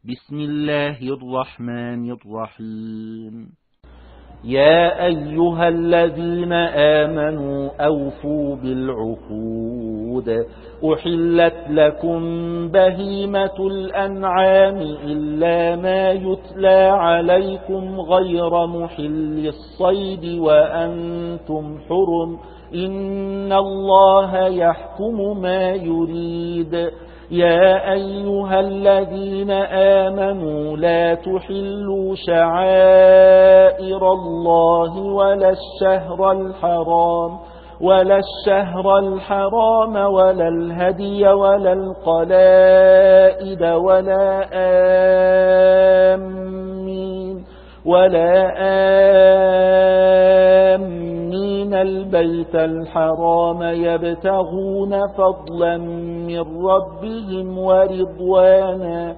بسم الله الرحمن الرحيم. يا أيها الذين آمنوا أوفوا بالعقود، أحلت لكم بهيمة الأنعام إلا ما يتلى عليكم غير محل الصيد وأنتم حرم، إن الله يحكم ما يريد. يا أيها الذين آمنوا لا تحلوا شعائر الله ولا الشهر الحرام ولا الهدي ولا القلائد ولا آمين البيت الحرام يبتغون فضلا من ربهم ورضوانا.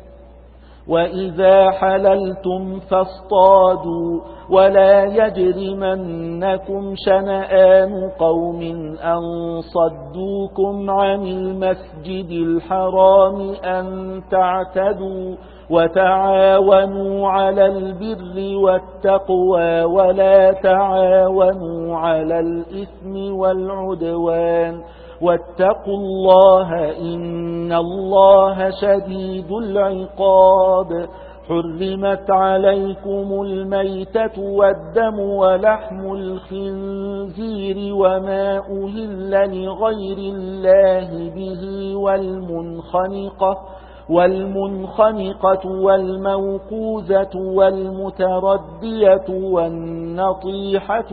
وإذا حللتم فاصطادوا ولا يجرمنكم شنآن قوم أن صدوكم عن المسجد الحرام أن تعتدوا، وتعاونوا على البر والتقوى ولا تعاونوا على الإثم والعدوان، واتقوا الله إن الله شديد العقاب. حرمت عليكم الميتة والدم ولحم الخنزير وما أهل لغير الله به والمنخنقة والموقوذة والمتردية والنطيحة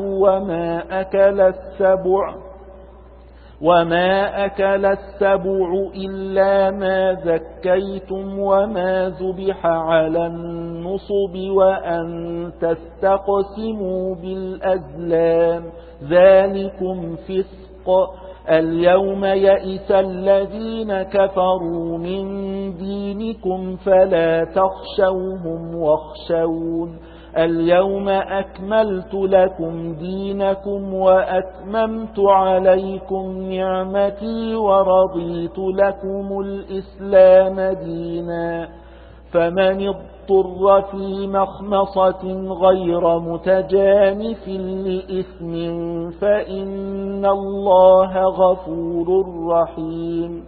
وما أكل السبع إلا ما ذكيتم وما ذبح على النصب وأن تستقسموا بالأزلام، ذلكم فسق. اليوم يئس الذين كفروا من دينكم فلا تخشوهم واخشون. اليوم أكملت لكم دينكم وأتممت عليكم نعمتي ورضيت لكم الإسلام دينا. فمن اضطر في مخمصة غير متجانف لإثم فإن الله غفور رحيم.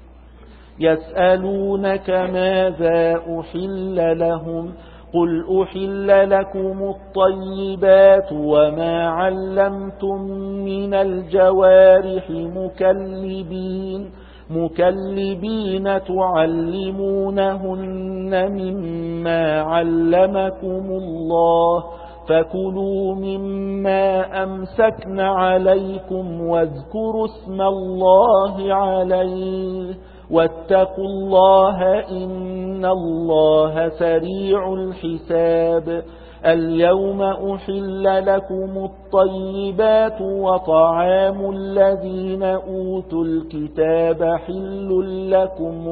يسألونك ماذا أحل لهم، قل أحل لكم الطيبات وما علمتم من الجوارح مكلبين تعلمونهن مما علمكم الله، فكلوا مما أمسكن عليكم واذكروا اسم الله عليه، واتقوا الله إن الله سريع الحساب. اليوم أحل لكم الطيبات وطعام الذين أوتوا الكتاب حل لكم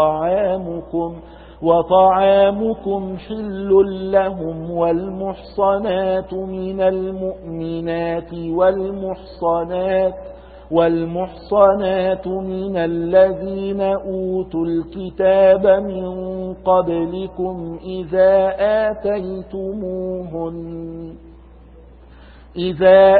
وطعامكم حل لهم، والمحصنات من المؤمنات والمحصنات من الذين أوتوا الكتاب من قبلكم إذا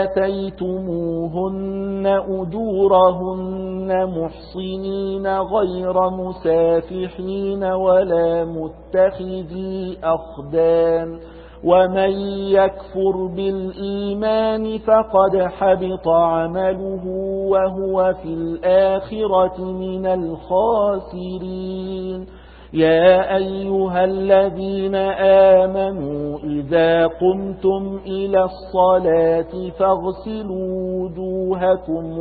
آتيتموهن أجورهن محصنين غير مسافحين ولا متخذي أخدان، ومن يكفر بالإيمان فقد حبط عمله وهو في الآخرة من الخاسرين. يا أيها الذين آمنوا إذا قمتم إلى الصلاة فاغسلوا وجوهكم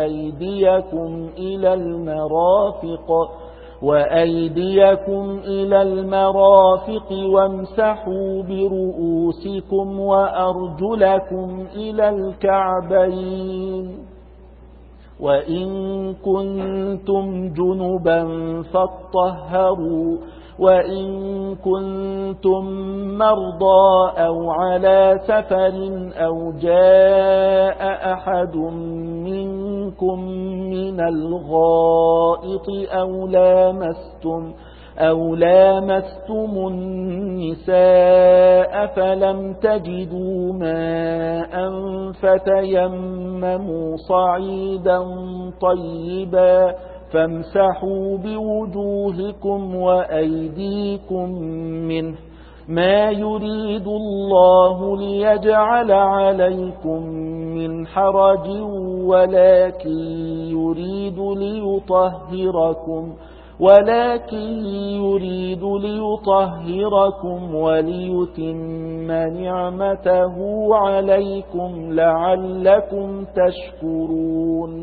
وأيديكم إلى المرافق وامسحوا برؤوسكم وأرجلكم إلى الكعبين، وإن كنتم جنبا فاطهروا، وإن كنتم مرضى أو على سفر أو جاء أحد منكم من الغائط أو لامستم النساء فلم تجدوا ماء فتيمموا صعيدا طيبا فامسحوا بوجوهكم وأيديكم منه ما يريد الله ليجعل عليكم من حرج ولكن يريد ليطهركم وليتم نعمته عليكم لعلكم تشكرون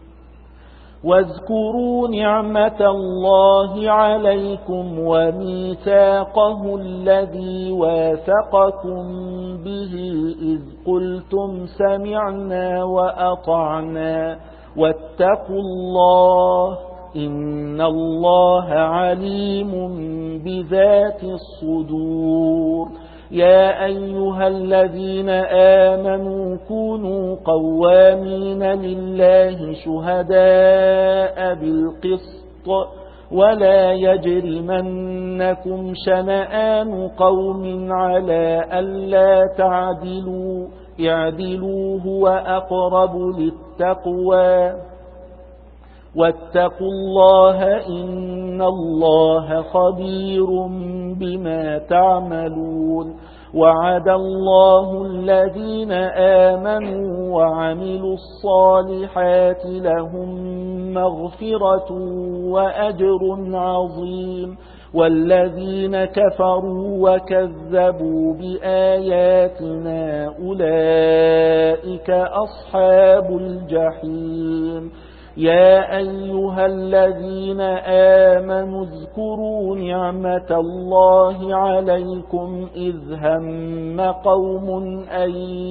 واذكروا نعمة الله عليكم وميثاقه الذي واثقكم به إذ قلتم سمعنا وأطعنا واتقوا الله إن الله عليم بذات الصدور يا أيها الذين آمنوا كونوا قوامين لله شهداء بالقسط ولا يجرمنكم شنآن قوم على ألا تعدلوا اعدلوا هو أقرب للتقوى واتقوا الله إن الله خبير بما تعملون وعد الله الذين آمنوا وعملوا الصالحات لهم مغفرة وأجر عظيم والذين كفروا وكذبوا بآياتنا أولئك أصحاب الجحيم يا أيها الذين آمنوا اذكروا نعمة الله عليكم إذ هم قوم أن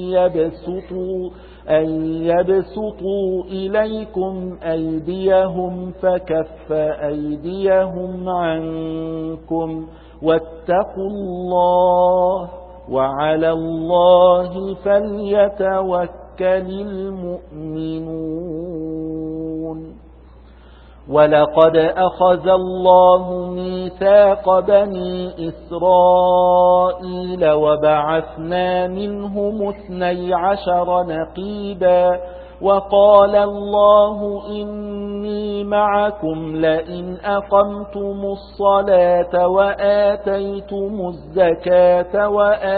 يبسطوا إليكم أيديهم فكف أيديهم عنكم واتقوا الله وعلى الله فليتوكل المؤمنون ولقد أخذ الله ميثاق بني إسرائيل وبعثنا منهم 12 نقيبا وقال الله إني معكم لئن أقمتم الصلاة وآتيتم الزكاة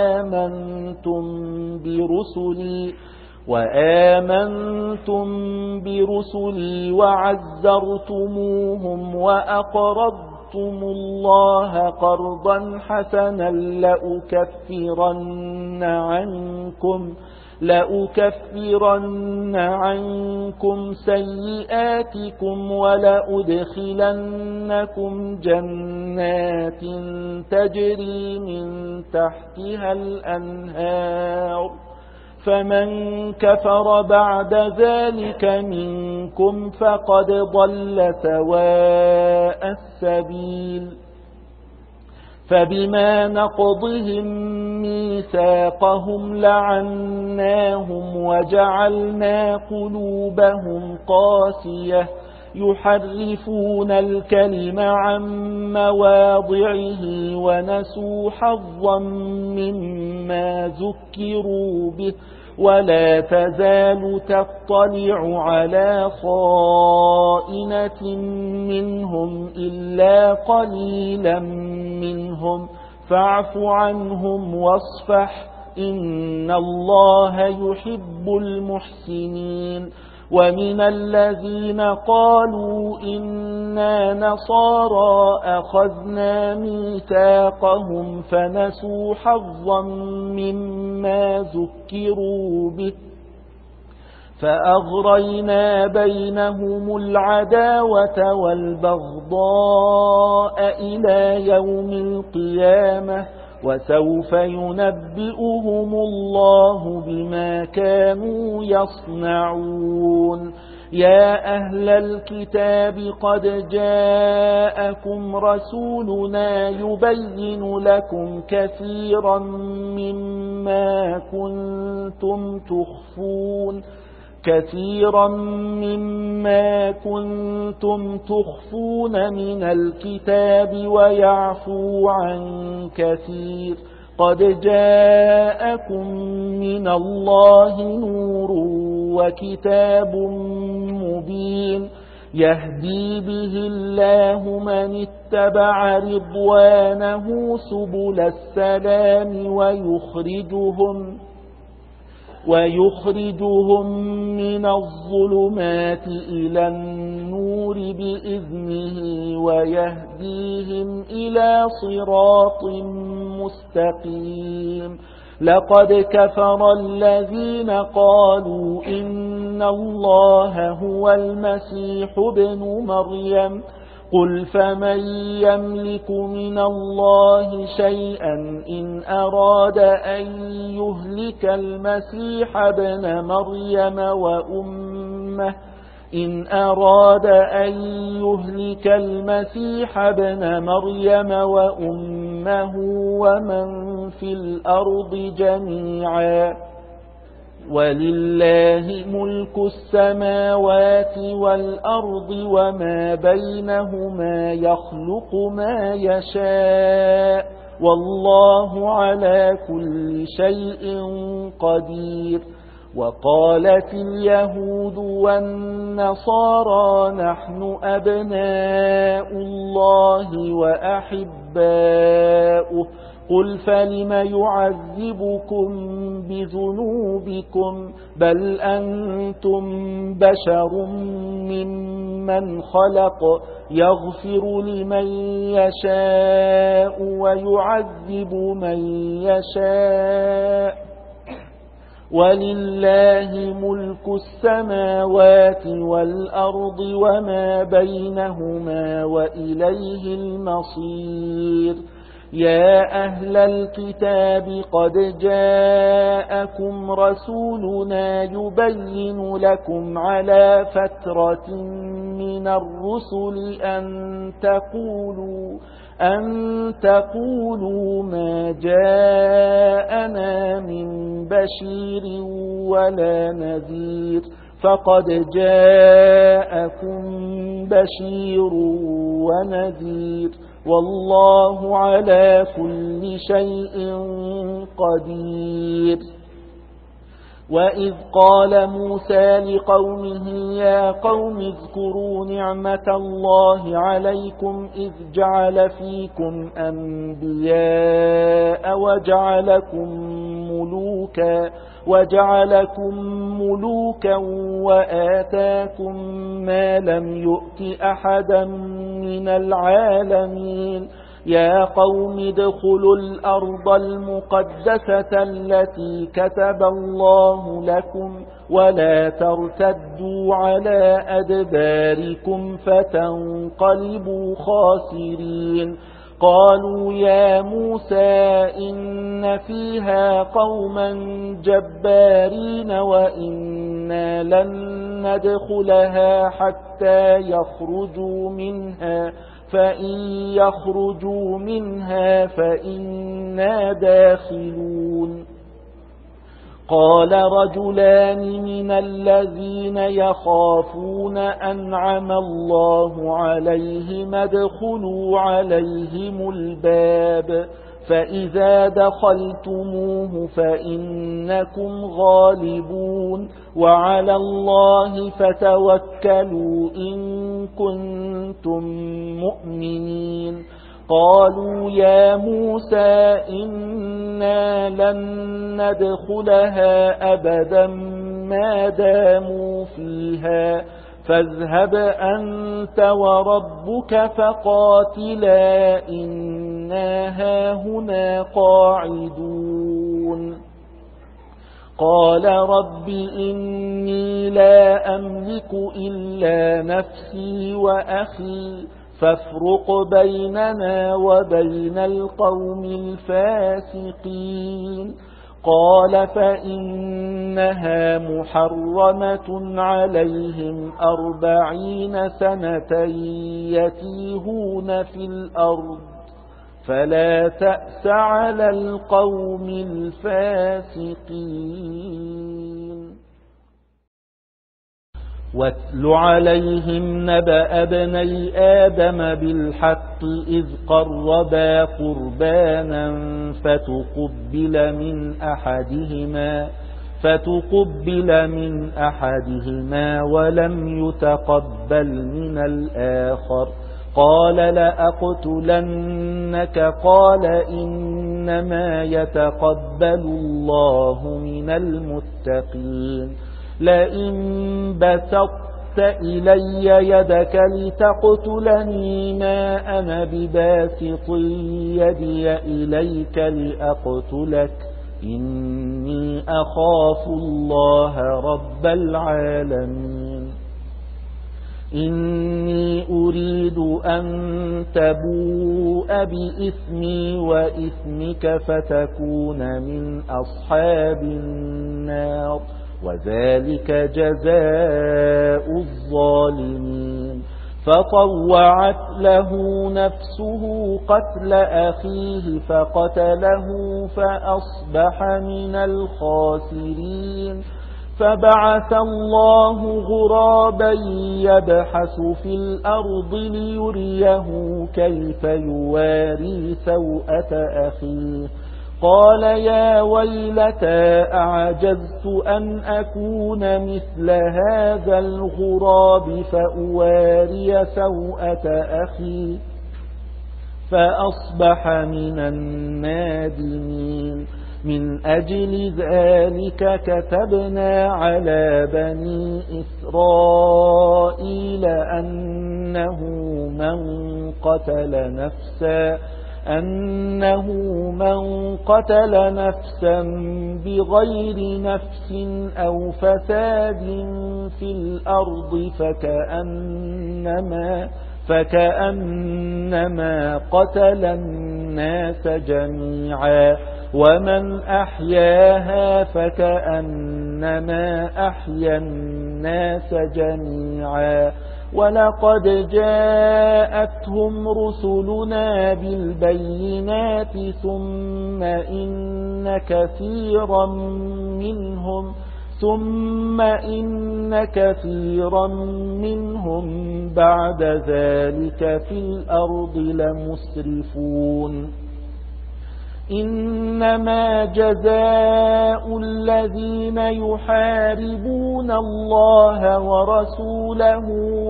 وآمنتم برسلي وعزرتموهم وأقرضتم الله قرضا حسنا لأكفرن عنكم سيئاتكم ولأدخلنكم جنات تجري من تحتها الأنهار فمن كفر بعد ذلك منكم فقد ضل سواء السبيل فبما نقضهم ميثاقهم لعناهم وجعلنا قلوبهم قاسية يحرفون الكلم عن مواضعه ونسوا حظا مما ذكروا به ولا تزال تطلع على خائنة منهم إلا قليلا منهم فاعف عنهم واصفح إن الله يحب المحسنين ومن الذين قالوا إنا نصارى أخذنا ميثاقهم فنسوا حظا مما ذكروا به فأغرينا بينهم العداوة والبغضاء إلى يوم القيامة وسوف ينبئهم الله بما كانوا يصنعون يا أهل الكتاب قد جاءكم رسولنا يبين لكم كثيرا مما كنتم كثيرا مما كنتم تخفون من الكتاب ويعفو عن كثير قد جاءكم من الله نور وكتاب مبين يهدي به الله من اتبع رضوانه سبل السلام ويخرجهم من الظلمات إلى النور بإذنه ويهديهم إلى صراط مستقيم لقد كفر الذين قالوا إن الله هو المسيح ابن مريم قل فمن يملك من الله شيئا إن أراد أن يهلك المسيح ابن مريم وأمه ومن في الأرض جميعا ولله ملك السماوات والأرض وما بينهما يخلق ما يشاء والله على كل شيء قدير وقالت اليهود والنصارى نحن أبناء الله وأحباؤه قل فلم يعذبكم بذنوبكم بل أنتم بشر ممن خلق يغفر لمن يشاء ويعذب من يشاء ولله ملك السماوات والأرض وما بينهما وإليه المصير يا أهل الكتاب قد جاءكم رسولنا يبين لكم على فترة من الرسل أن تقولوا ما جاءنا من بشير ولا نذير فقد جاءكم بشير ونذير والله على كل شيء قدير وإذ قال موسى لقومه يا قوم اذكروا نعمة الله عليكم إذ جعل فيكم أنبياء وجعلكم ملوكا وآتاكم ما لم يؤت أحدا من العالمين يا قوم ادخلوا الأرض المقدسة التي كتب الله لكم ولا ترتدوا على أدباركم فتنقلبوا خاسرين قالوا يا موسى إن فيها قوما جبارين وإنا لن ندخلها حتى يخرجوا منها فإن يخرجوا منها فإنا داخلون قال رجلان من الذين يخافون أنعم الله عليهم ادخلوا عليهم الباب فإذا دخلتموه فإنكم غالبون وعلى الله فتوكلوا إن كنتم مؤمنين قالوا يا موسى إنا لن ندخلها أبدا ما داموا فيها فاذهب أنت وربك فقاتلا إنا هاهنا قاعدون قال رب إني لا أملك إلا نفسي وأخي فافرق بيننا وبين القوم الفاسقين قال فإنها محرمة عليهم 40 سنة يتيهون في الأرض فلا تأس على القوم الفاسقين. واتل عليهم نبأ ابني آدم بالحق إذ قربا قربانا فتقبل من أحدهما ولم يتقبل من الآخر قال لأقتلنك قال إنما يتقبل الله من المتقين لئن بسطت إلي يدك لتقتلني ما أنا بباسط يدي إليك لأقتلك إني أخاف الله رب العالمين إني أريد أن تبوء بإثمي وإثمك فتكون من أصحاب النار وذلك جزاء الظالمين فطوعت له نفسه قتل أخيه فقتله فأصبح من الخاسرين فبعث الله غرابا يبحث في الأرض ليريه كيف يواري سوءة أخيه قال يا ويلتى أعجزت أن أكون مثل هذا الغراب فأواري سوءة أخي فأصبح من النادمين من أجل ذلك كتبنا على بني إسرائيل أنه من قتل نفسا بغير نفس أو فساد في الأرض فكأنما قتل الناس جميعا ومن أحياها فكأنما أحيا الناس جميعا ولقد جاءتهم رسلنا بالبينات ثم إن كثيرا منهم بعد ذلك في الأرض لمسرفون إنما جزاء الذين يحاربون الله ورسوله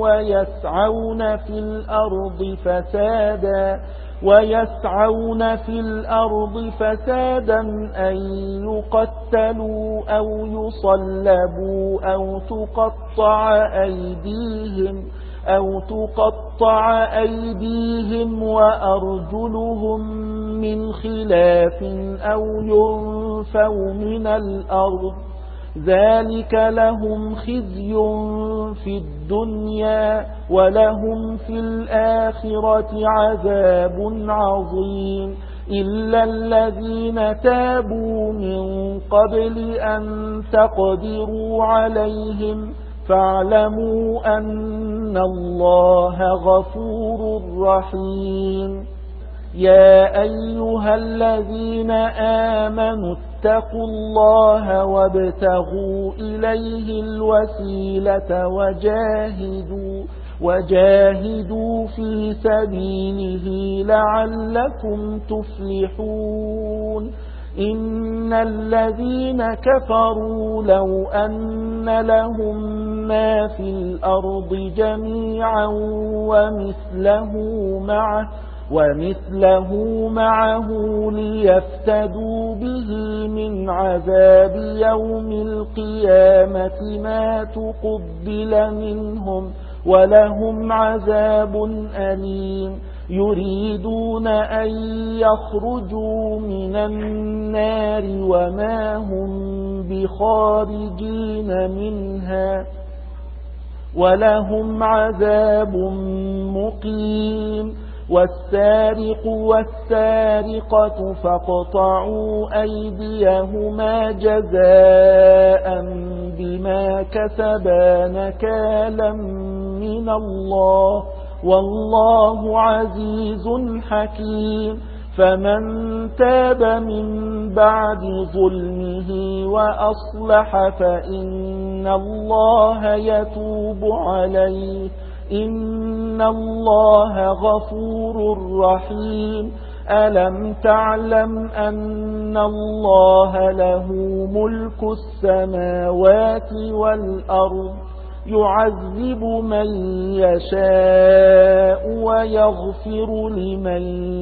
ويسعون في الأرض فسادا أن يقتلوا أو يصلبوا أو تقطع أيديهم وأرجلهم من خلاف أو ينفوا من الأرض ذلك لهم خزي في الدنيا ولهم في الآخرة عذاب عظيم إلا الذين تابوا من قبل أن تقدروا عليهم فاعلموا أن الله غفور رحيم يا أيها الذين آمنوا اتقوا الله وابتغوا إليه الوسيلة وجاهدوا في سبيله لعلكم تفلحون إن الذين كفروا لو أن لهم ما في الأرض جميعا ومثله معه ليفتدوا به من عذاب يوم القيامة ما تقبل منهم ولهم عذاب أليم يريدون أن يخرجوا من النار وما هم بخارجين منها ولهم عذاب مقيم والسارق والسارقة فاقطعوا أيديهما جزاء بما كسبا نكالا من الله والله عزيز حكيم فمن تاب من بعد ظلمه وأصلح فإن الله يتوب عليه إن الله غفور رحيم ألم تعلم أن الله له ملك السماوات والأرض يعذب من يشاء ويغفر لمن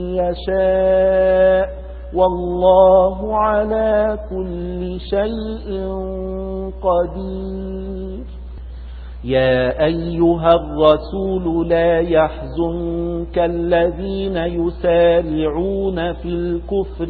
يشاء والله على كل شيء قدير يا أيها الرسول لا يحزنك الذين يسارعون في الكفر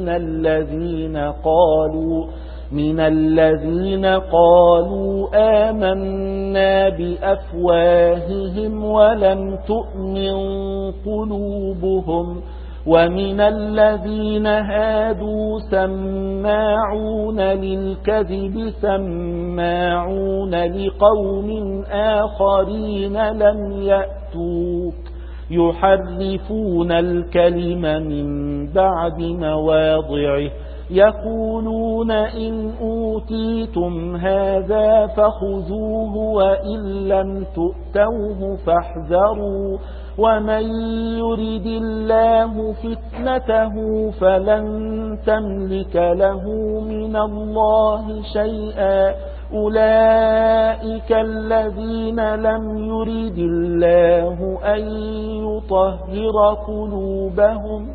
من الذين قالوا آمنا بأفواههم ولم تؤمن قلوبهم ومن الذين هادوا سماعون للكذب سماعون لقوم آخرين لم يأتوك يحرفون الكلم من بعد مواضعه يقولون إن أوتيتم هذا فخذوه وإن لم تؤتوه فاحذروا ومن يرد الله فتنته فلن تملك له من الله شيئا أولئك الذين لم يرد الله أن يطهر قلوبهم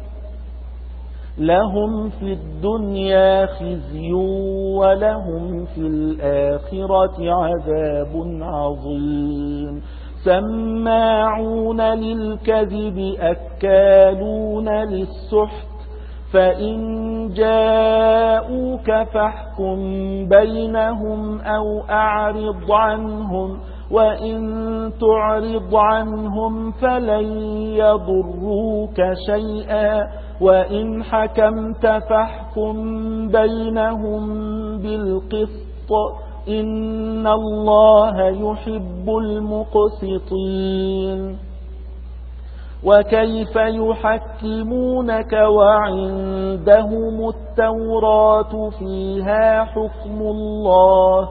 لهم في الدنيا خزي ولهم في الآخرة عذاب عظيم سماعون للكذب أكالون للسحت فإن جاءوك فاحكم بينهم أو أعرض عنهم وإن تعرض عنهم فلن يضروك شيئا وإن حكمت فاحكم بينهم بالقسط إن الله يحب المقسطين وكيف يحكمونك وعندهم التوراة فيها حكم الله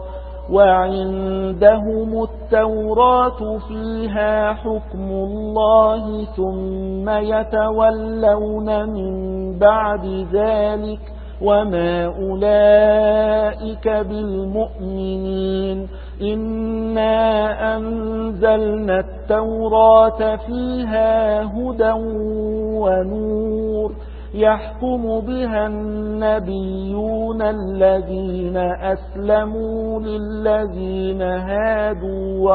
ثم يتولون من بعد ذلك وما أولئك بالمؤمنين إنا أنزلنا التوراة فيها هدى ونور يحكم بها النبيون الذين أسلموا للذين هادوا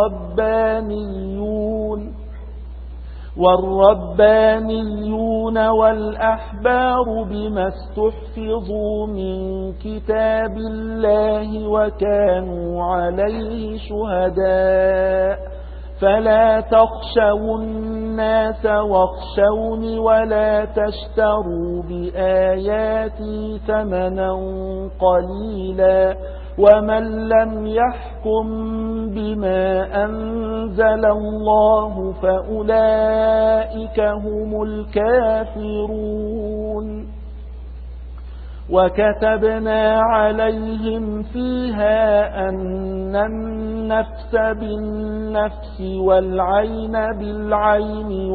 والربانيون والأحبار بما استحفظوا من كتاب الله وكانوا عليه شهداء فلا تخشوا الناس واخشوني ولا تشتروا بآياتي ثمنا قليلا ومن لم يحكم بما أنزل الله فأولئك هم الكافرون وكتبنا عليهم فيها أن النفس بالنفس والعين بالعين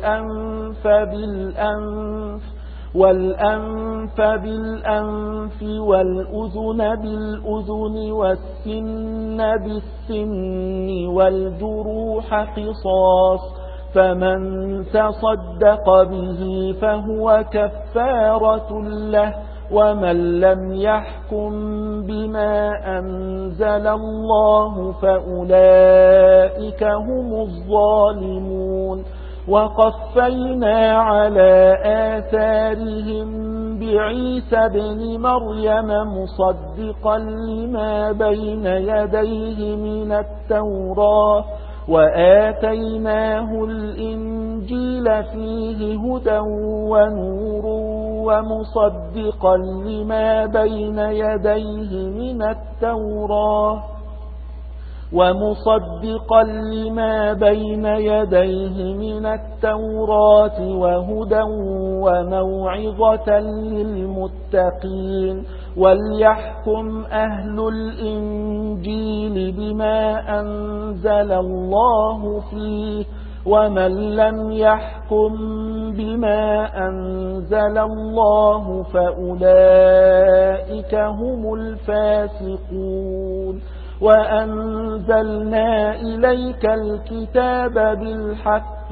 والأنف بالأنف والأذن بالأذن والسن بالسن والجروح قصاص فمن تصدق به فهو كفارة له ومن لم يحكم بما أنزل الله فأولئك هم الظالمون وقفينا على آثارهم بعيسى بن مريم مصدقا لما بين يديه من التوراة وآتيناه الإنجيل فيه هدى ونور ومصدقا لما بين يديه من التوراة ومصدقا لما بين يديه من التوراة وهدى وموعظة للمتقين وليحكم أهل الإنجيل بما أنزل الله فيه ومن لم يحكم بما أنزل الله فأولئك هم الفاسقون وأنزلنا إليك الكتاب بالحق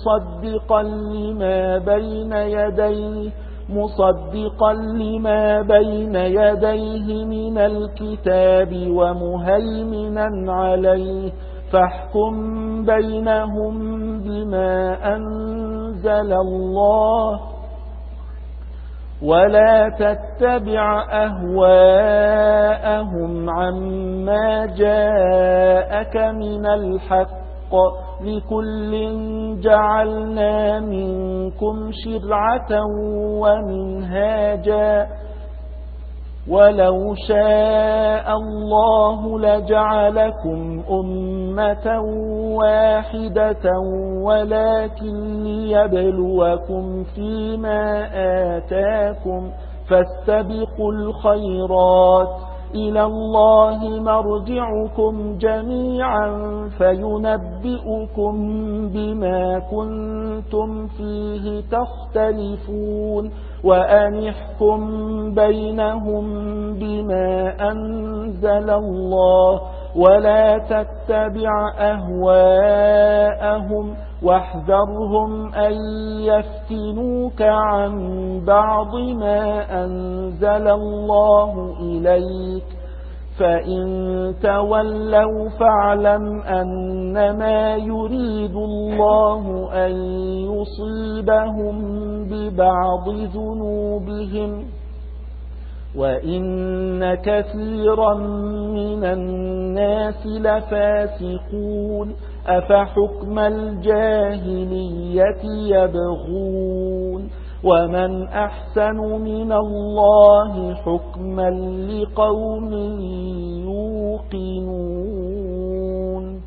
مصدقا لما بين يديه من الكتاب ومهيمنا عليه فاحكم بينهم بما أنزل الله ولا تتبع أهواءهم عما جاءك من الحق لكل جعلنا منكم شرعة ومنهاجا ولو شاء الله لجعلكم أمة واحدة ولكن ليبلوكم فيما آتاكم فاستبقوا الخيرات إلى الله مرجعكم جميعا فينبئكم بما كنتم فيه تختلفون وأنحكم بينهم بما أنزل الله ولا تتبع أهواءهم واحذرهم أن يفتنوك عن بعض ما أنزل الله إليك فإن تولوا فاعلم أنما يريد الله أن يصيبهم ببعض ذنوبهم وإن كثيرا من الناس لفاسقون أفحكم الجاهلية يبغون ومن أحسن من الله حكما لقوم يوقنون.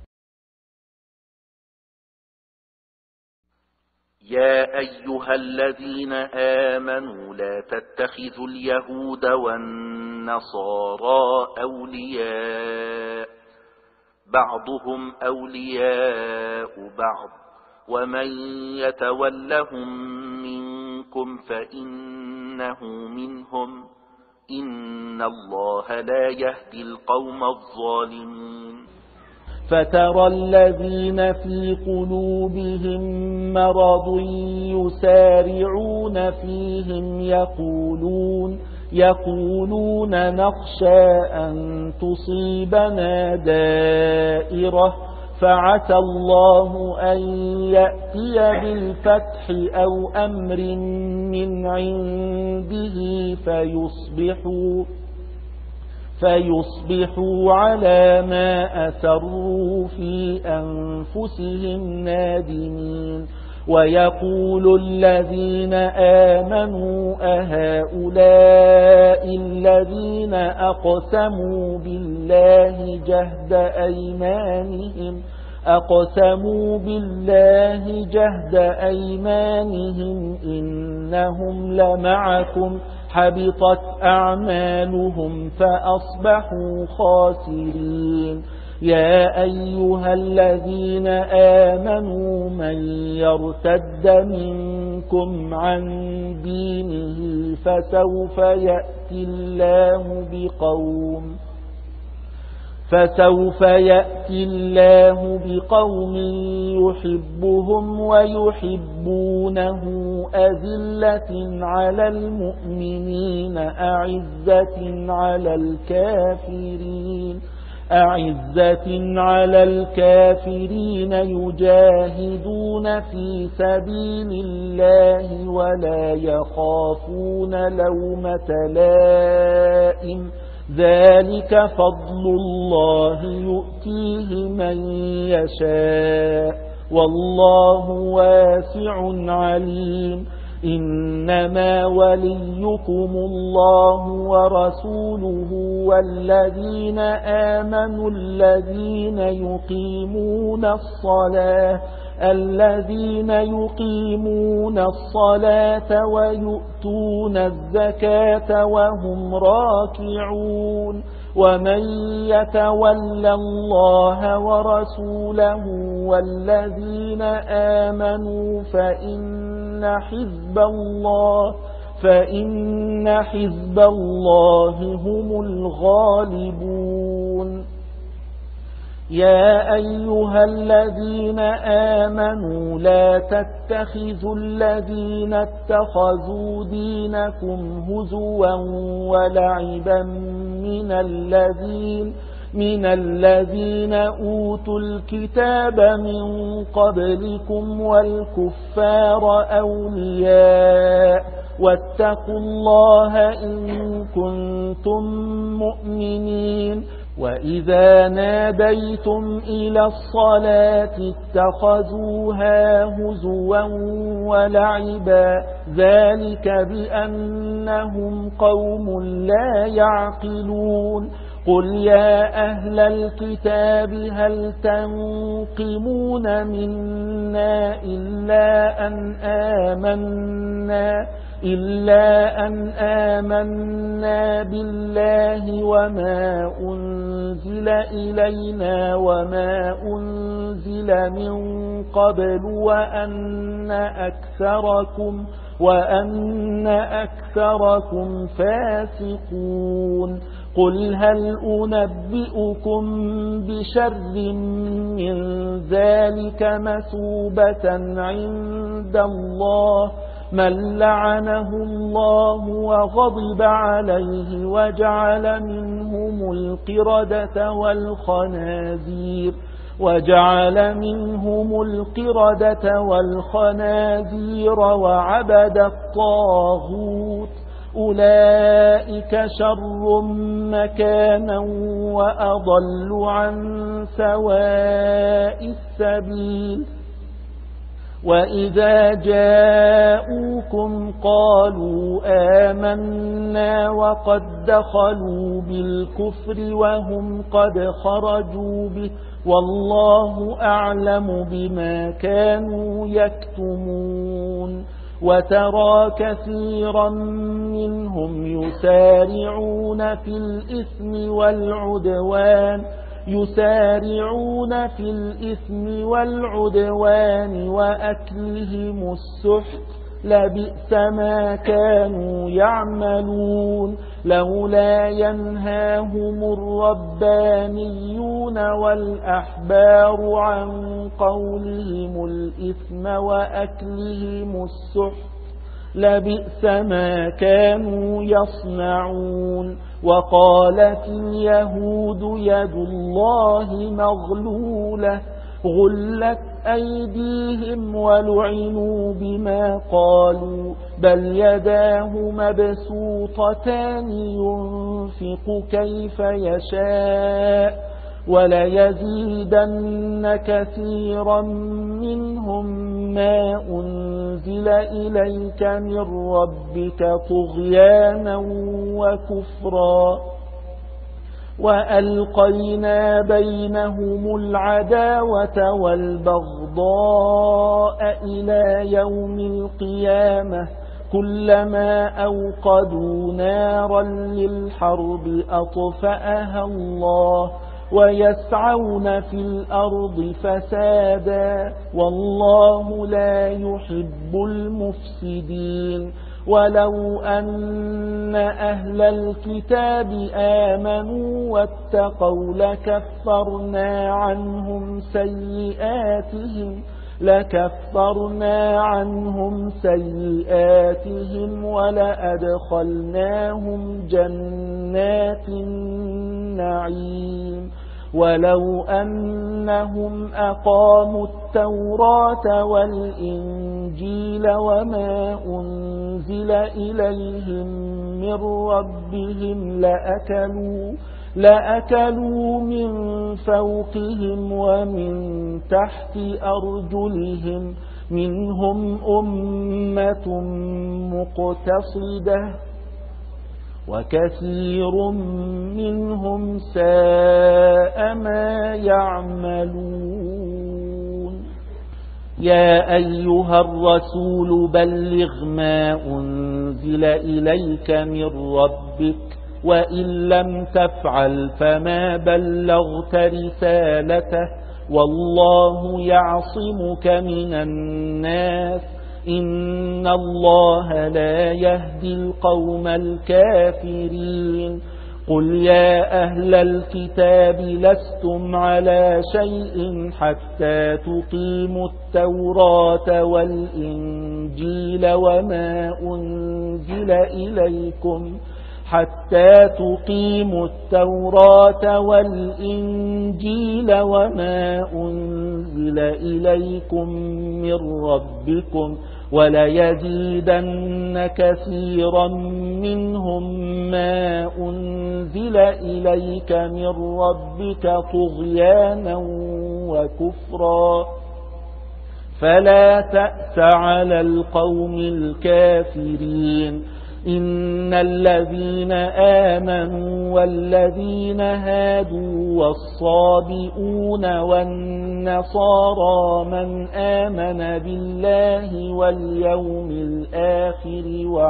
يا أيها الذين آمنوا لا تتخذوا اليهود والنصارى أولياء بعضهم أولياء بعض ومن يتولهم منكم فإنه منهم إن الله لا يهدي القوم الظالمين. فترى الذين في قلوبهم مرض يسارعون فيهم يقولون نخشى أن تصيبنا دائرة فعسى الله أن يأتي بالفتح أو أمر من عنده فيصبحوا على ما أسروا في أنفسهم نادمين. ويقول الذين آمنوا أهؤلاء الذين أقسموا بالله جهد أيمانهم إنهم لمعكم حبطت أعمالهم فأصبحوا خاسرين. يا أيها الذين آمنوا من يرتد منكم عن دينه فسوف يأتي الله بقوم يحبهم ويحبونه أذلة على المؤمنين أعزة على الكافرين يجاهدون في سبيل الله ولا يخافون لومة لائم ذلك فضل الله يؤتيه من يشاء والله واسع عليم. إنما وليكم الله ورسوله والذين آمنوا الذين يقيمون الصلاة ويؤتون الزكاة وهم راكعون ومن يتول الله ورسوله والذين آمنوا فإن حزب الله هم الغالبون. يا أيها الذين آمنوا لا تتخذوا الذين اتخذوا دينكم هزوا ولعبا من الذين أوتوا الكتاب من قبلكم والكفار أولياء واتقوا الله إن كنتم مؤمنين. وإذا ناديتم إلى الصلاة اتخذوها هزوا ولعبا ذلك بأنهم قوم لا يعقلون. قل يا أهل الكتاب هل تنقمون منا إلا أن آمنا بالله وما أنزل إلينا وما أنزل من قبل وأن أكثركم فاسقون. قل هل أنبئكم بشر من ذلك مثوبة عند الله من لعنه الله وغضب عليه وجعل منهم القردة والخنازير وعبد الطاغوت أولئك شر مكانا وأضل عن سواء السبيل. وإذا جاءوكم قالوا آمنا وقد دخلوا بالكفر وهم قد خرجوا به والله أعلم بما كانوا يكتمون. وترى كثيرا منهم يسارعون في الإثم والعدوان وأكلهم السحت لبئس ما كانوا يعملون. لولا ينهاهم الربانيون والأحبار عن قولهم الإثم وأكلهم السحت لبئس ما كانوا يصنعون. وقالت اليهود يد الله مغلولة غلت أيديهم ولعنوا بما قالوا بل يداه مبسوطتان ينفق كيف يشاء وليزيدن كثيرا منهم ما أنزل إليك من ربك طغيانا وكفرا. وألقينا بينهم العداوة والبغضاء إلى يوم القيامة كلما أوقدوا نارا للحرب أطفأها الله ويسعون في الأرض فسادا والله لا يحب المفسدين. ولو أن أهل الكتاب آمنوا واتقوا لكفرنا عنهم سيئاتهم ولأدخلناهم جنات النعيم. ولو أنهم أقاموا التوراة والإنجيل وما أنزل إليهم من ربهم لأكلوا من فوقهم ومن تحت أرجلهم منهم أمة مقتصدة وكثير منهم ساء ما يعملون. يا أيها الرسول بلغ ما أنزل إليك من ربك وإن لم تفعل فما بلغت رسالته والله يعصمك من الناس إن الله لا يهدي القوم الكافرين. قل يا أهل الكتاب لستم على شيء حتى تقيموا التوراة والإنجيل وما أنزل إليكم من ربكم وليزيدن كثيرا منهم ما أنزل إليك من ربك طغيانا وكفرا فلا تأس على القوم الكافرين. إن الذين آمنوا والذين هادوا والصابئون والنصارى من آمن بالله واليوم الآخر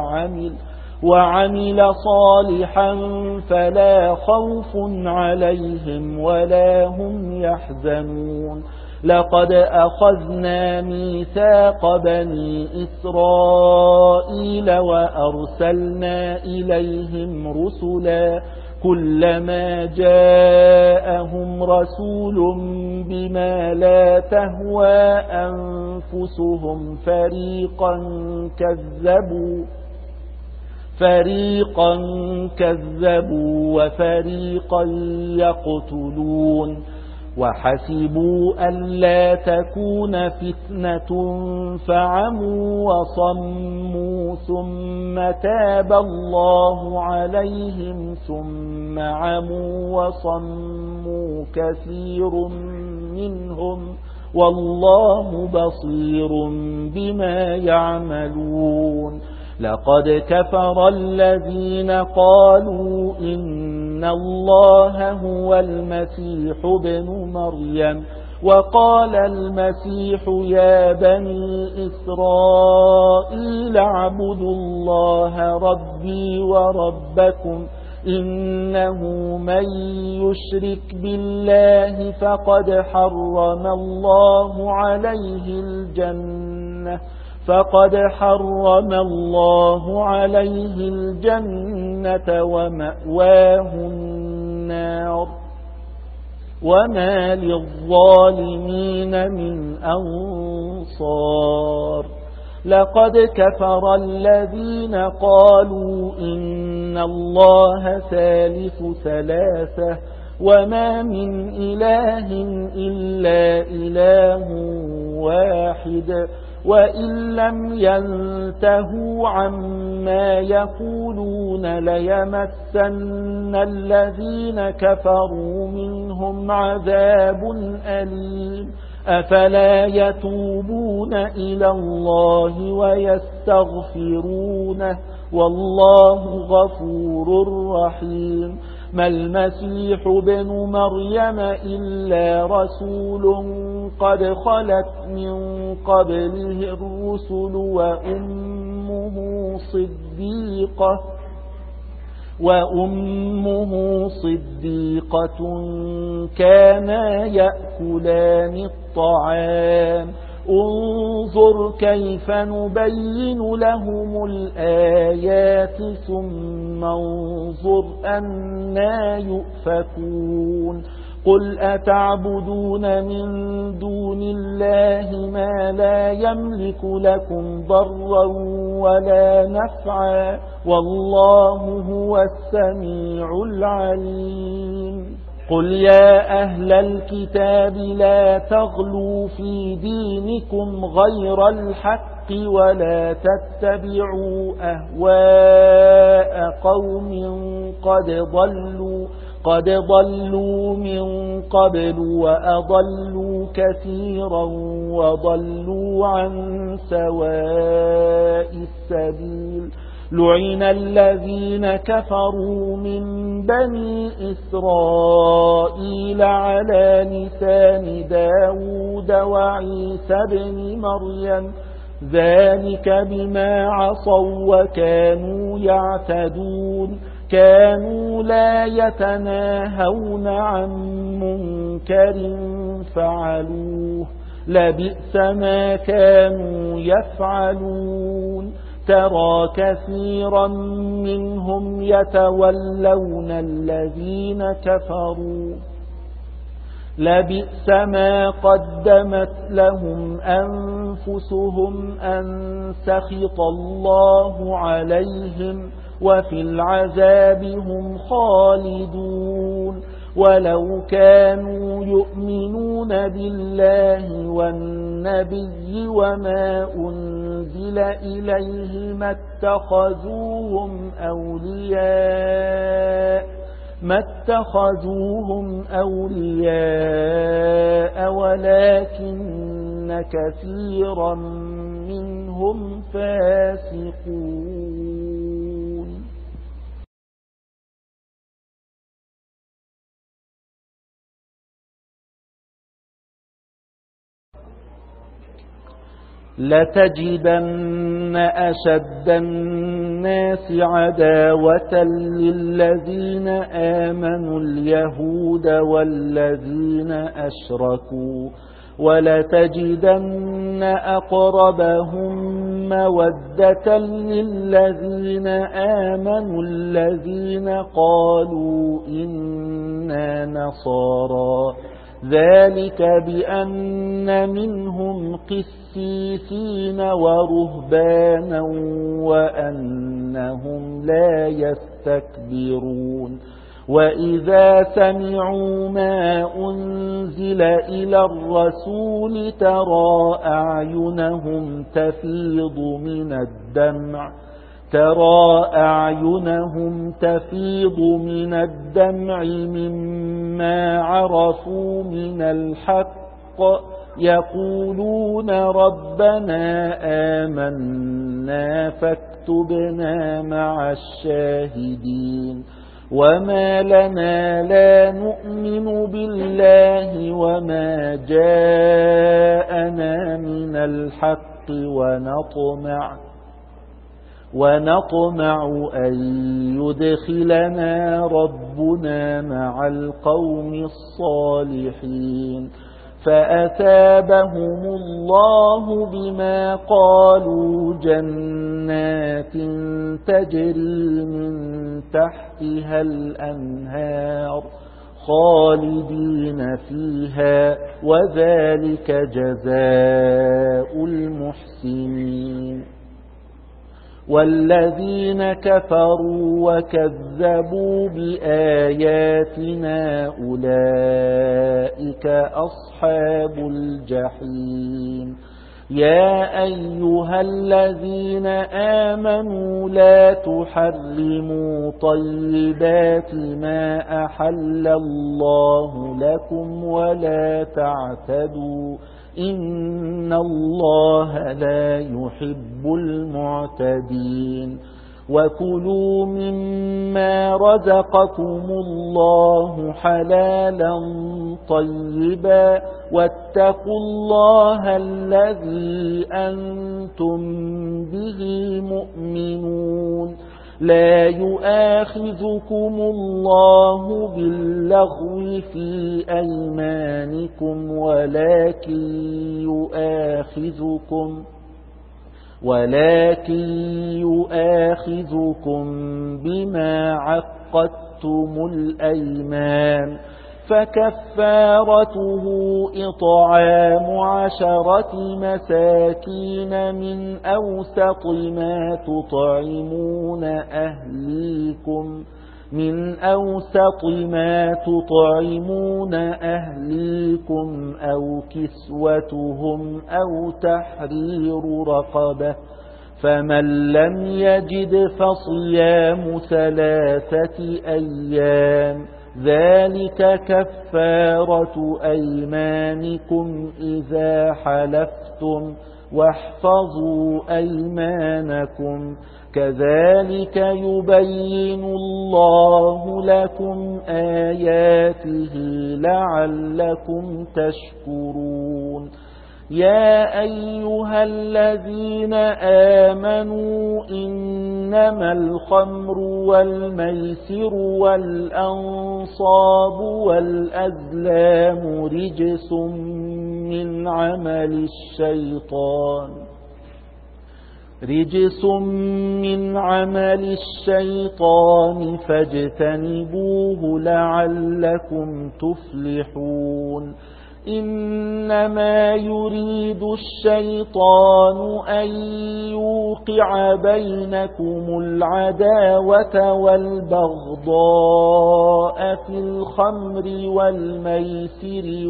وعمل صالحا فلا خوف عليهم ولا هم يحزنون. لقد أخذنا ميثاق بني إسرائيل وأرسلنا إليهم رسلا كلما جاءهم رسول بما لا تهوى أنفسهم فريقا كذبوا وفريقا يقتلون. وحسبوا ألا تكون فتنة فعموا وصموا ثم تاب الله عليهم ثم عموا وصموا كثير منهم والله بصير بما يعملون. لقد كفر الذين قالوا إن الله هو المسيح ابن مريم وقال المسيح يا بني إسرائيل اعبدوا الله ربي وربكم إنه من يشرك بالله فقد حرم الله عليه الجنة ومأواه النار وما للظالمين من أنصار. لقد كفر الذين قالوا إن الله ثالث ثلاثة وما من إله إلا إله واحد وإن لم ينتهوا عما يقولون ليمسن الذين كفروا منهم عذاب أليم. أفلا يتوبون إلى الله ويستغفرونه والله غفور رحيم. ما المسيح ابن مريم إلا رسول قد خلت من قبله الرسل وأمه صديقة كانا يأكلان الطعام. انظر كيف نبين لهم الآيات ثم انظر أنا يؤفكون. قل أتعبدون من دون الله ما لا يملك لكم ضرا ولا نفعا والله هو السميع العليم. قل يا أهل الكتاب لا تغلوا في دينكم غير الحق ولا تتبعوا أهواء قوم قد ضلوا من قبل وأضلوا كثيرا وضلوا عن سواء السبيل لعن الذين كفروا من بني إسرائيل على لسان داود وعيسى بن مريم ذلك بما عصوا وكانوا يعتدون كانوا لا يتناهون عن منكر فعلوه لبئس ما كانوا يفعلون ترى كثيرا منهم يتولون الذين كفروا لبئس ما قدمت لهم أنفسهم أن سخط الله عليهم وفي العذاب هم خالدون ولو كانوا يؤمنون بالله والنبي وما أنزل إليه ما اتخذوهم أولياء ولكن كثيرا منهم فاسقون لتجدن أشد الناس عداوة للذين آمنوا اليهود والذين أشركوا ولتجدن أقربهم مودة للذين آمنوا الذين قالوا إنا نصارى ذلك بأن منهم قسيسين ورهبانا وأنهم لا يستكبرون وإذا سمعوا ما أنزل إلى الرسول ترى أعينهم تفيض من الدمع مما عرفوا من الحق يقولون ربنا آمنا فاكتبنا مع الشاهدين وما لنا لا نؤمن بالله وما جاءنا من الحق ونطمع أن يدخلنا ربنا مع القوم الصالحين فأثابهم الله بما قالوا جنات تجري من تحتها الأنهار خالدين فيها وذلك جزاء المحسنين والذين كفروا وكذبوا بآياتنا أولئك أصحاب الجحيم يا أيها الذين آمنوا لا تحرموا طيبات ما أحل الله لكم ولا تعتدوا إن الله لا يحب المعتدين وكلوا مما رزقكم الله حلالا طيبا واتقوا الله الذي أنتم به مؤمنون لا يؤاخذكم الله باللغو في أيمانكم ولكن يؤاخذكم بما عقدتم الأيمان فكفارته إطعام 10 مساكين من أوسط ما تطعمون أهليكم أو كسوتهم أو تحرير رقبة فمن لم يجد فصيام 3 أيام ذلك كفارة أيمانكم إذا حلفتم واحفظوا أيمانكم كذلك يبين الله لكم آياته لعلكم تشكرون يا أيها الذين آمنوا إنما الخمر والميسر والأنصاب والأزلام رجس من عمل الشيطان فاجتنبوه لعلكم تفلحون إنما يريد الشيطان أن يوقع بينكم العداوة والبغضاء في الخمر والميسر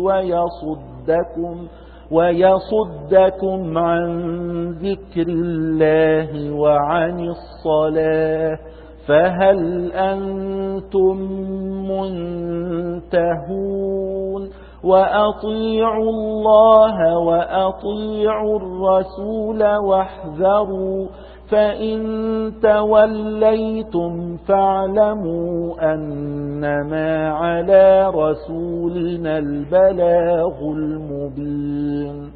ويصدكم عن ذكر الله وعن الصلاة فهل أنتم منتهون وأطيعوا الله وأطيعوا الرسول واحذروا فإن توليتم فاعلموا أنما على رسولنا البلاغ المبين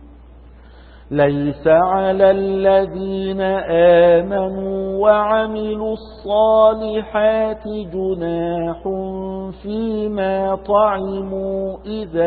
ليس على الذين آمنوا وعملوا الصالحات جناح فيما طعموا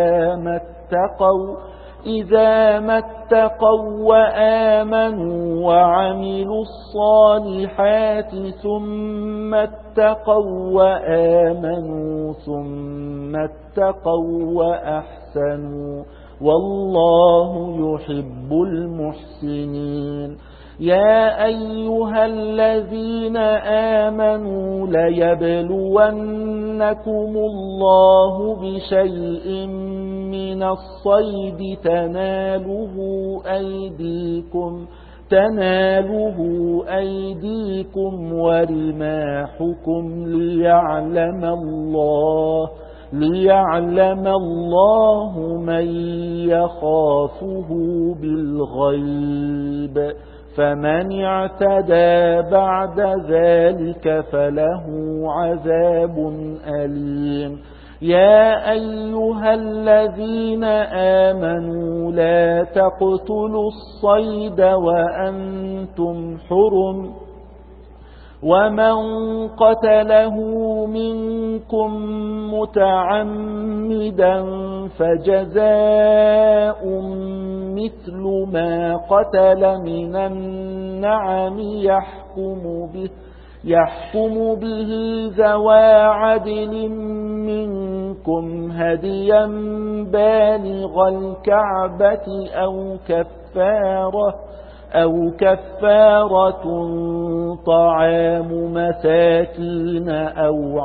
إذا ما اتقوا وآمنوا وعملوا الصالحات ثم اتقوا وآمنوا ثم اتقوا وأحسنوا والله يحب المحسنين يا أيها الذين آمنوا ليبلونكم الله بشيء من الصيد تناله أيديكم ورماحكم ليعلم الله من يخافه بالغيب فمن اعتدى بعد ذلك فله عذاب أليم يا أيها الذين آمنوا لا تقتلوا الصيد وأنتم حرم ومن قتله منكم متعمدا فجزاء مثل ما قتل من النعم يحكم به ذوى عدل منكم هديا بالغ الكعبة أو كفارة طعام مساكين أو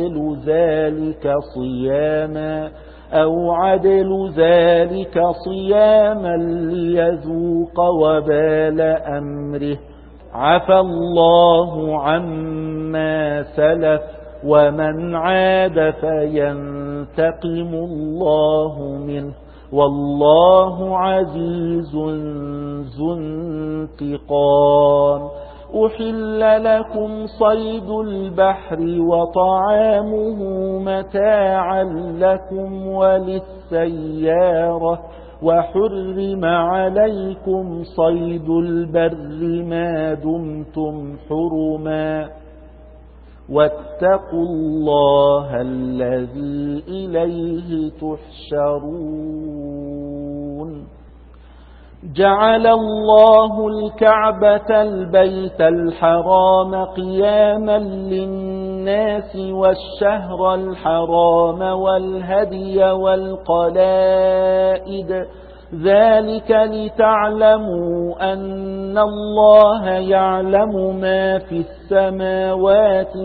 عدل ذلك صياما ليذوق وبال أمره عفى الله عما سلف ومن عاد فينتقم الله منه والله عزيز ذو انتقام أحل لكم صيد البحر وطعامه متاعا لكم وللسيارة وحرم عليكم صيد البر ما دمتم حرما واتقوا الله الذي إليه تحشرون جعل الله الكعبة البيت الحرام قياما للناس والشهر الحرام والهدي والقلائد ذلك لتعلموا أن الله يعلم ما في السماوات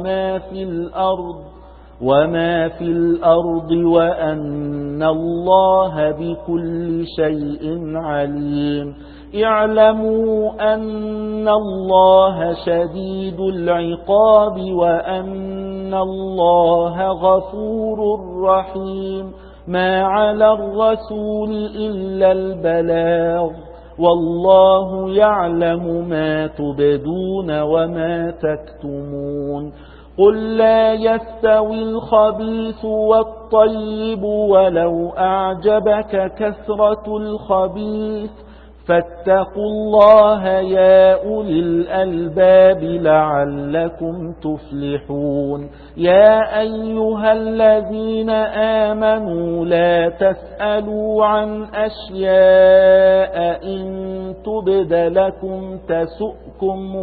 وما في الأرض وأن الله بكل شيء عليم اعلموا أن الله شديد العقاب وأن الله غفور رحيم. ما على الرسول إلا البلاغ والله يعلم ما تبدون وما تكتمون. قل لا يستوي الخبيث والطيب ولو أعجبك كثرة الخبيث فاتقوا الله يا أولي الألباب لعلكم تفلحون. يا أيها الذين آمنوا لا تسألوا عن أشياء إن تبد لكم تسؤكم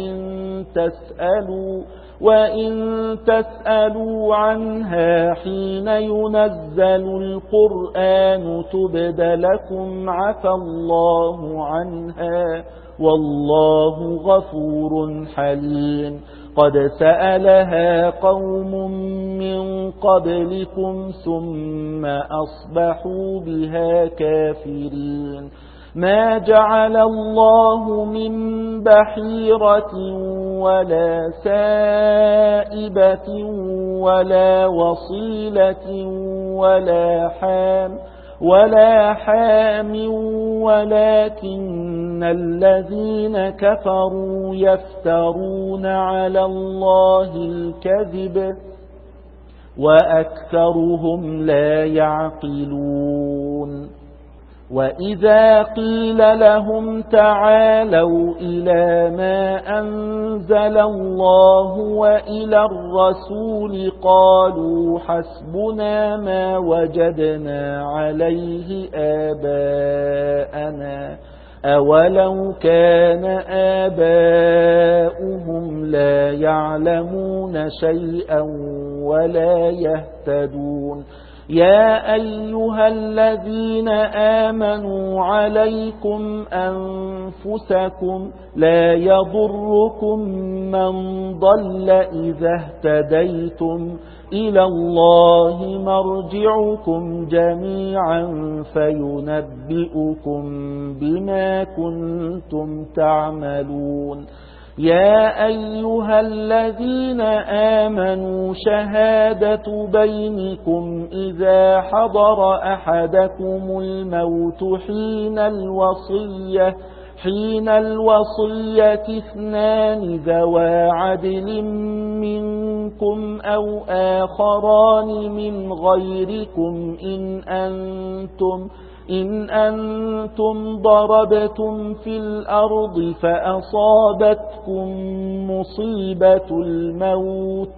وإن تسألوا عنها حين ينزل القرآن تبد لكم عفى الله عنها والله غفور حليم. قد سألها قوم من قبلكم ثم أصبحوا بها كافرين. ما جعل الله من بحيرة ولا سائبة ولا وصيلة ولا حام ولكن الذين كفروا يفترون على الله الكذب وأكثرهم لا يعقلون. وإذا قيل لهم تعالوا إلى ما أنزل الله وإلى الرسول قالوا حسبنا ما وجدنا عليه آباءنا أولو كان آباؤهم لا يعلمون شيئا ولا يهتدون. يا أيها الذين آمنوا عليكم أنفسكم لا يضركم من ضل إذا اهتديتم إلى الله مرجعكم جميعا فينبئكم بما كنتم تعملون. يا أيها الذين آمنوا شهادة بينكم إذا حضر أحدكم الموت حين الوصية اثنان ذوى عدل منكم أو آخران من غيركم إن أنتم ضربتم في الأرض فأصابتكم مصيبة الموت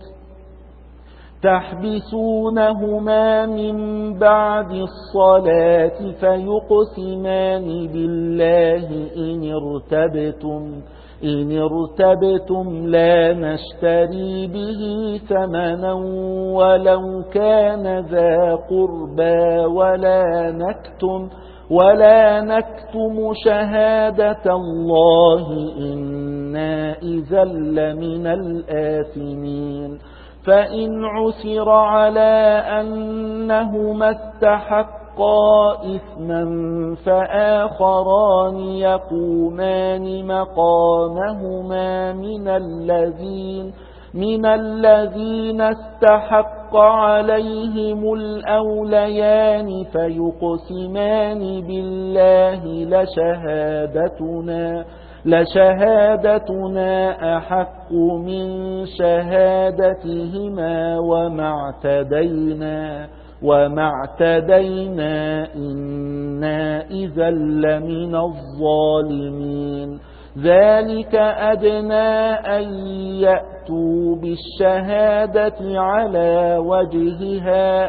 تحبسونهما من بعد الصلاة فيقسمان بالله إن ارتبتم لا نشتري به ثمنا ولو كان ذا قربى ولا نكتم شهادة الله إنا إذا لمن الآثمين. فإن عثر على أنهما استحقا إثما فآخران يقومان مقامهما من الذين استحق عليهم الأوليان فيقسمان بالله لشهادتنا أحق من شهادتهما وما اعتدينا إنا إذا لمن الظالمين. ذلك أدنى أن يأتوا بالشهادة على وجهها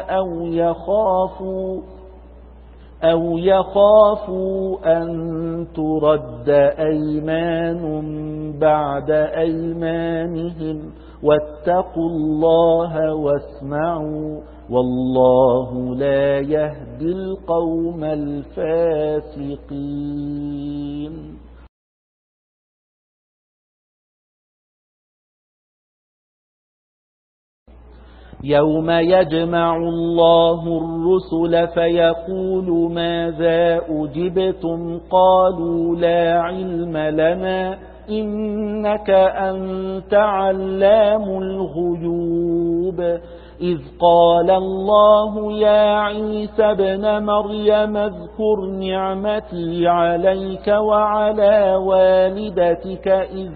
أو يخافوا أن ترد أيمان بعد أيمانهم واتقوا الله واسمعوا والله لا يهدي القوم الفاسقين. يوم يجمع الله الرسل فيقول ماذا أجبتم قالوا لا علم لنا إنك أنت علام الغيوب إذ قال الله يا عيسى ابن مريم اذكر نعمتي عليك وعلى والدتك إذ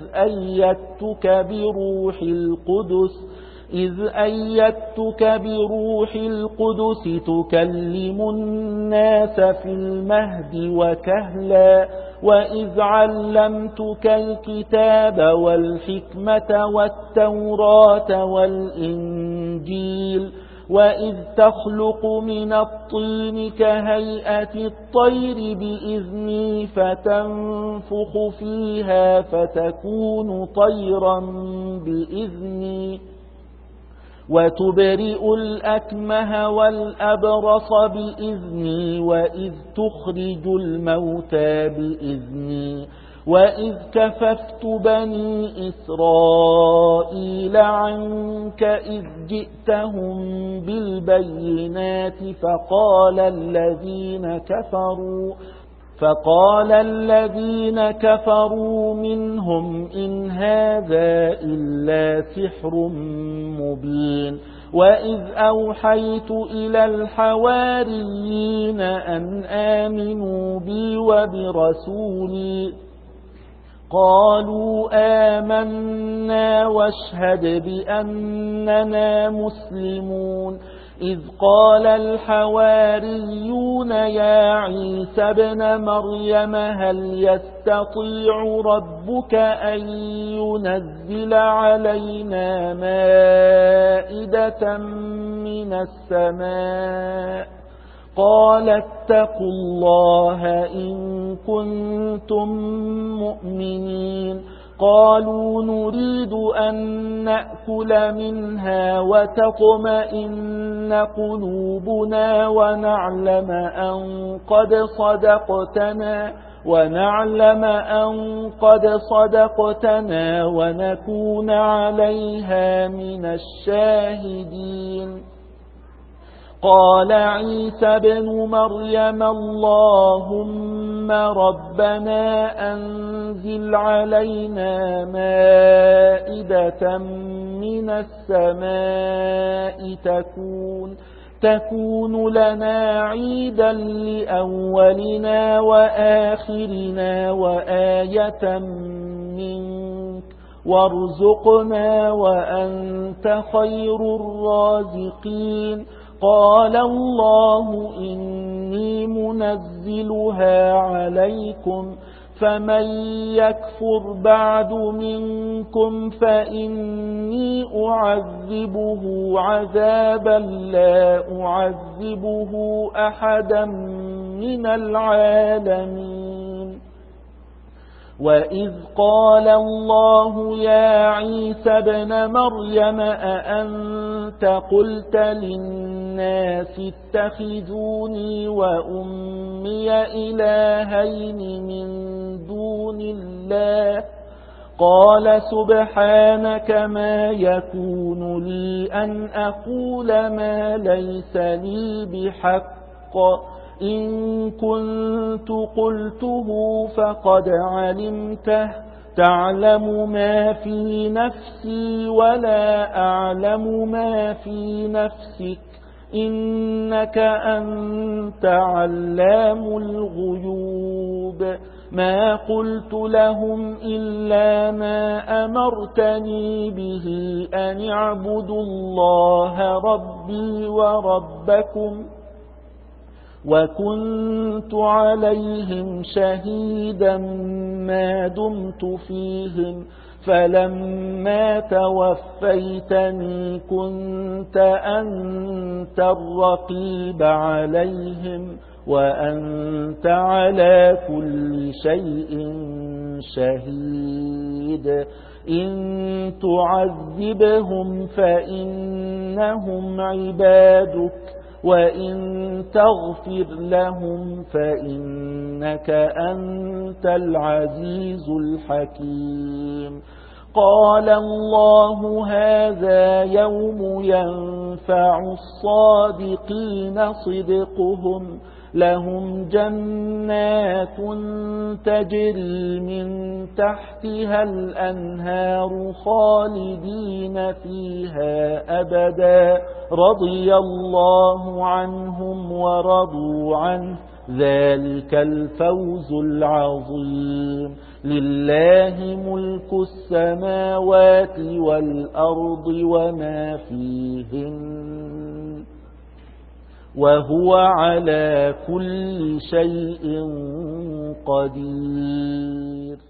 أيدتك بروح القدس تكلم الناس في المهد وكهلا وإذ علمتك الكتاب والحكمة والتوراة والإنجيل وإذ تخلق من الطين كهيئة الطير بإذني فتنفخ فيها فتكون طيرا بإذني وتبرئ الأكمه والأبرص بإذني وإذ تخرج الموتى بإذني وإذ كففت بني إسرائيل عنك إذ جئتهم بالبينات فقال الذين كفروا منهم إن هذا إلا سحر مبين وإذ أوحيت إلى الحواريين أن آمنوا بي وبرسولي قالوا آمنا واشهد بأننا مسلمون إذ قال الحواريون يا عيسى ابن مريم هل يستطيع ربك أن ينزل علينا مائدة من السماء قال اتقوا الله إن كنتم مؤمنين قالوا نريد أن نأكل منها وتطمئن قلوبنا ونعلم أن قد صدقتنا ونكون عليها من الشاهدين قال عيسى ابن مريم اللهم ربنا أنزل علينا مائدة من السماء تكون لنا عيدا لأولنا وآخرنا وآية منك وارزقنا وأنت خير الرازقين قال الله إني منزلها عليكم فمن يكفر بعد منكم فإني أعذبه عذابا لا أعذبه أحدا من العالمين وإذ قال الله يا عيسى ابن مريم أأنت قلت للناس اتخذوني وأمي إلهين من دون الله قال سبحانك ما يكون لي أن أقول ما ليس لي بحق إن كنت قلته فقد علمته تعلم ما في نفسي ولا أعلم ما في نفسك إنك أنت علام الغيوب ما قلت لهم إلا ما أمرتني به أن اعبدوا الله ربي وربكم وكنت عليهم شهيدا ما دمت فيهم فلما توفيتني كنت أنت الرقيب عليهم وأنت على كل شيء شهيد إن تعذبهم فإنهم عبادك وإن تغفر لهم فإنك أنت العزيز الحكيم قال الله هذا يوم ينفع الصادقين صدقهم لهم جنات تجري من تحتها الأنهار خالدين فيها أبدا رضي الله عنهم ورضوا عنه ذلك الفوز العظيم لله ملك السماوات والأرض وما فيهن وهو على كل شيء قدير.